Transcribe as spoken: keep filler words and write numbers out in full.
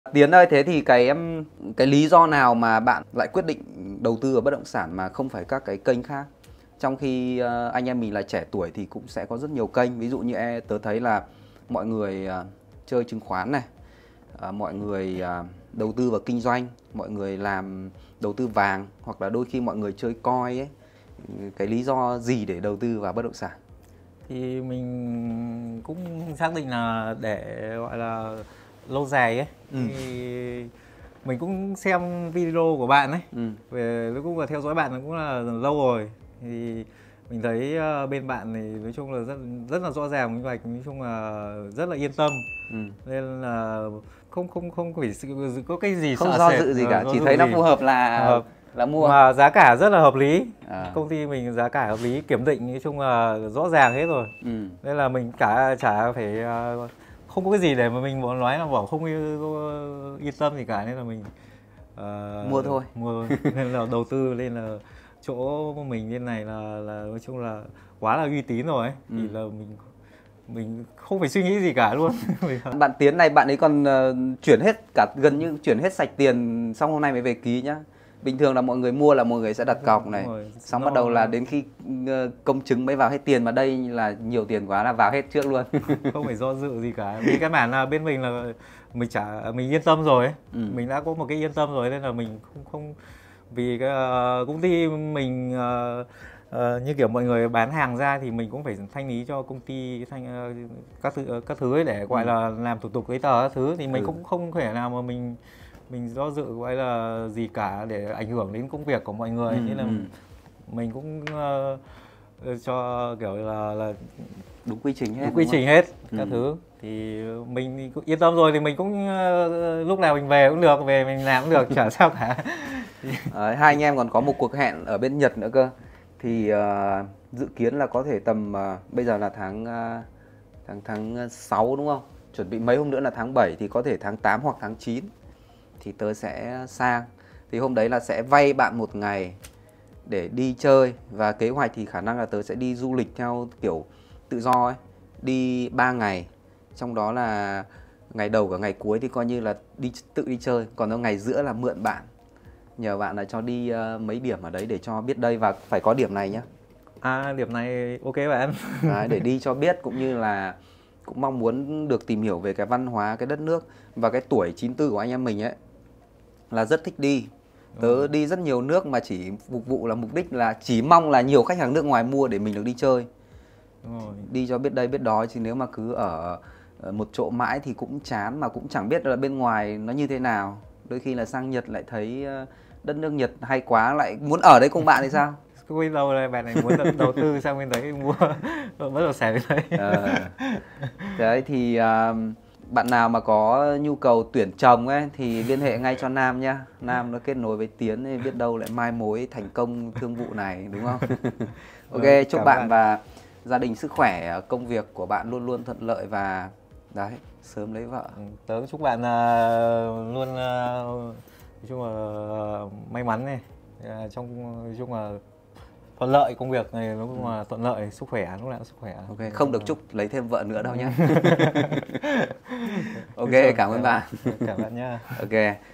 Tiến ơi, thế thì cái em, cái lý do nào mà bạn lại quyết định đầu tư ở bất động sản mà không phải các cái kênh khác? Trong khi ờ, anh em mình là trẻ tuổi thì cũng sẽ có rất nhiều kênh. Ví dụ như e, tớ thấy là mọi người ờ, chơi chứng khoán này, ờ, mọi người ờ, đầu tư vào kinh doanh, mọi người làm đầu tư vàng, hoặc là đôi khi mọi người chơi coin ấy. Cái lý do gì để đầu tư vào bất động sản? Thì mình cũng xác định là để gọi là lâu dài ấy. Ừ. Thì mình cũng xem video của bạn ấy, Ừ. về cũng là theo dõi bạn cũng là lâu rồi. Thì mình thấy ờ, bên bạn thì nói chung là rất rất là rõ ràng, minh bạch, nói chung là rất là yên tâm. Ừ. Nên là không không không phải sự- có cái gì Không sợ do sệt, dự gì ờ, cả, do chỉ dự thấy nó gì. phù hợp là Hợp. là mua. Mà giá cả rất là hợp lý. À. Công ty mình giá cả hợp lý, kiểm định nói chung là rõ ràng hết rồi. Ừ. Nên là mình cả chả phải ờ, không có cái gì để mà mình muốn nói là bảo không yên, yên tâm gì cả, nên là mình ờ, Mua thôi. mua nên là đầu tư lên là chỗ mình bên này là là nói chung là quá là uy tín rồi ấy. Ừ. Thì là mình mình không phải suy nghĩ gì cả luôn. Bạn Tiến này, bạn ấy còn uh, chuyển hết cả, gần như chuyển hết sạch tiền xong hôm nay mới về ký nhá. Bình thường là mọi người mua là mọi người sẽ đặt cọc này, xong Nó... bắt đầu là đến khi uh, công chứng mới vào hết tiền, mà đây là nhiều tiền quá là vào hết trước luôn. Không phải do dự gì cả, vì cái bản là bên mình là mình chả mình yên tâm rồi ấy. Ừ. Mình đã có một cái yên tâm rồi nên là mình không không vì cái uh, công ty mình uh, uh, như kiểu mọi người bán hàng ra thì mình cũng phải thanh lý cho công ty thanh uh, các thứ uh, các thứ ấy để gọi ừ. là làm thủ tục giấy tờ các thứ, thì mình ừ. cũng không thể nào mà mình mình do dự gọi là gì cả để ảnh hưởng đến công việc của mọi người. Ừ. Nên là ừ. mình cũng uh, cho kiểu là là đúng quy trình hết, đúng quy trình hết các ừ. thứ, thì mình cũng yên tâm rồi, thì mình cũng uh, lúc nào mình về cũng được, về mình làm cũng được, chả sao cả. Đấy, hai anh em còn có một cuộc hẹn ở bên Nhật nữa cơ, thì uh, dự kiến là có thể tầm uh, bây giờ là tháng uh, tháng tháng sáu đúng không? Chuẩn bị mấy hôm nữa là tháng bảy, thì có thể tháng tám hoặc tháng chín thì tớ sẽ sang. Thì hôm đấy là sẽ vay bạn một ngày để đi chơi, và kế hoạch thì khả năng là tớ sẽ đi du lịch theo kiểu tự do ấy, đi ba ngày, trong đó là ngày đầu và ngày cuối thì coi như là đi tự đi chơi, còn nó ngày giữa là mượn bạn, nhờ bạn là cho đi uh, mấy điểm ở đấy để cho biết đây, và phải có điểm này nhá. À, điểm này ok bạn. Đấy, để đi cho biết, cũng như là cũng mong muốn được tìm hiểu về cái văn hóa, cái đất nước. Và cái tuổi chín tư của anh em mình ấy là rất thích đi. Tớ ừ. đi rất nhiều nước mà chỉ phục vụ là mục đích là chỉ mong là nhiều khách hàng nước ngoài mua để mình được đi chơi. Rồi. Đi cho biết đây biết đó, chứ nếu mà cứ ở một chỗ mãi thì cũng chán, mà cũng chẳng biết là bên ngoài nó như thế nào. Đôi khi là sang Nhật lại thấy đất nước Nhật hay quá, lại muốn ở đấy cùng bạn thì sao? Bây giờ là bạn này muốn đầu tư sang bên đấy mua bất động sản bên đấy. Ờ. Đấy thì uh, bạn nào mà có nhu cầu tuyển chồng ấy thì liên hệ ngay cho Nam nhá. Nam nó kết nối với Tiến thì biết đâu lại mai mối thành công thương vụ này, đúng không? Ok, rồi, chúc bạn, bạn và gia đình sức khỏe, công việc của bạn luôn luôn thuận lợi và đấy, sớm lấy vợ. Tớ chúc bạn uh, luôn uh, nói chung là uh, may mắn này, uh, trong nói chung là thuận lợi công việc này, lúc mà ừ. thuận lợi sức khỏe, lúc nào sức khỏe. Ok, không được chúc lấy thêm vợ nữa đâu nhé. Ok, cảm ơn bạn. Cảm ơn nhá. Ok.